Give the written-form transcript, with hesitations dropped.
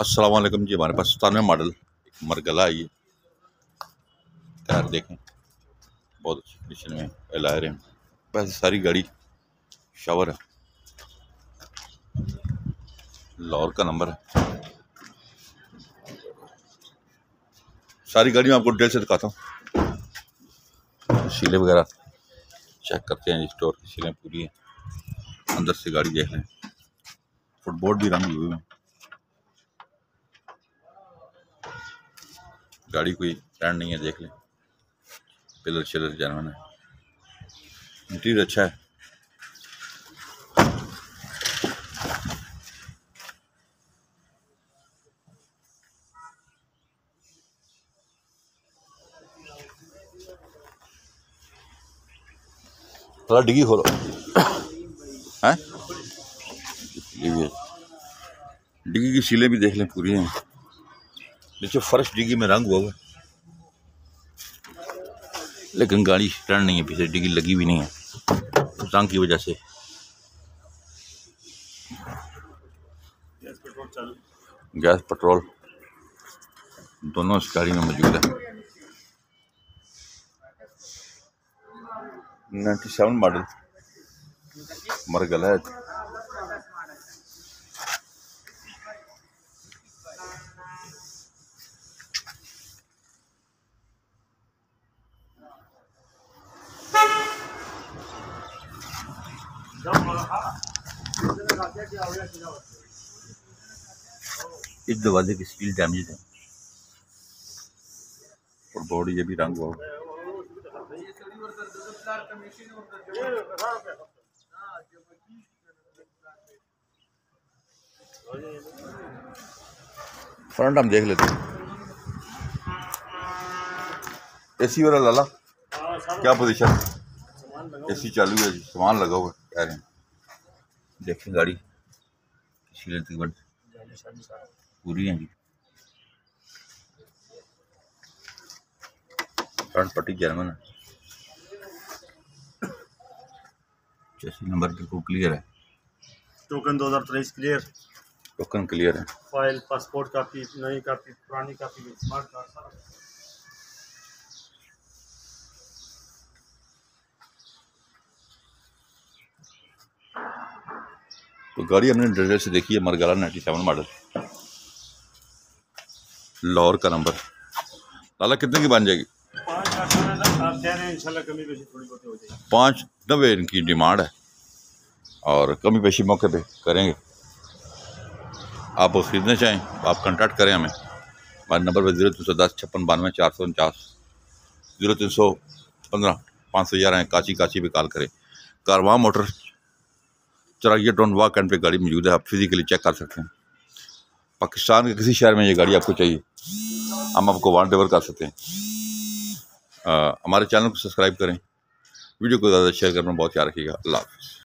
अस्सलाम वालेकुम जी। हमारे पास 97 मॉडल एक मरगला है। ये टायर देखें, बहुत अच्छी कंडीशन में एलायर है। वैसे सारी गाड़ी शावर है, लाहौर का नंबर है। सारी गाड़ी में आपको डिटेल से दिखाता हूँ। शीलें वगैरह चेक करते हैं, स्टोर की शीलें पूरी हैं। अंदर से गाड़ी देख लें, फुटबोर्ड भी रंग हुए हैं। गाड़ी कोई स्टैंड नहीं है, देख लें। पिलर शिलर जेन्युइन है, इंटीरियर अच्छा है। थोड़ा डिग्गी खोलो हैं, डिग्गी की सीलें भी देख लें, पूरी हैं। नीचे फर्श डिग्गी में रंग हुआ है, लेकिन गाड़ी स्टैंड नहीं है, पीछे डिग्गी लगी भी नहीं है रंग की वजह से। गैस पेट्रोल दोनों इस गाड़ी में मौजूद है। 97 मॉडल मरगला है। इस दरवाजे की स्टील डैमेज है और बॉडी ये भी रंग हुआ। फ्रंट हम देख लेते हैं। एसी वाला लाला क्या पोजीशन? एसी चालू है जी, सामान लगा हुआ कह रहे हैं। देखें गाड़ी तकरीबन पूरी है जी। फ्रंट पट्टी जर्मन है, चेसी नंबर बिल्कुल क्लियर है। टोकन 2023 क्लियर, टोकन क्लियर है। फाइल पासपोर्ट कापी, नई कापी, पुरानी कापी, स्मार्ट कार्ड सारा। तो गाड़ी हमने डिटेल से देखी है। मरगला 97 मॉडल, लाहौर का नंबर। लाला कितने की बन जाएगी? 590 इनकी डिमांड है और कमी पेशी मौके पे करेंगे। आप उस खरीदना चाहें तो आप कांटेक्ट करें हमें। हमारे नंबर पर 0310 56 92 449, 0315 511 है। काची पे कॉल करें। कारवां मोटर चराइया टोन वाक एंड पे गाड़ी मौजूद है, आप फिजिकली चेक कर सकते हैं। पाकिस्तान के किसी शहर में ये गाड़ी आपको चाहिए, हम आपको वहाँ डिलीवर कर सकते हैं। हमारे चैनल को सब्सक्राइब करें, वीडियो को ज़्यादा शेयर करना बहुत याद रखिएगा। अल्लाह हाफ़िज़।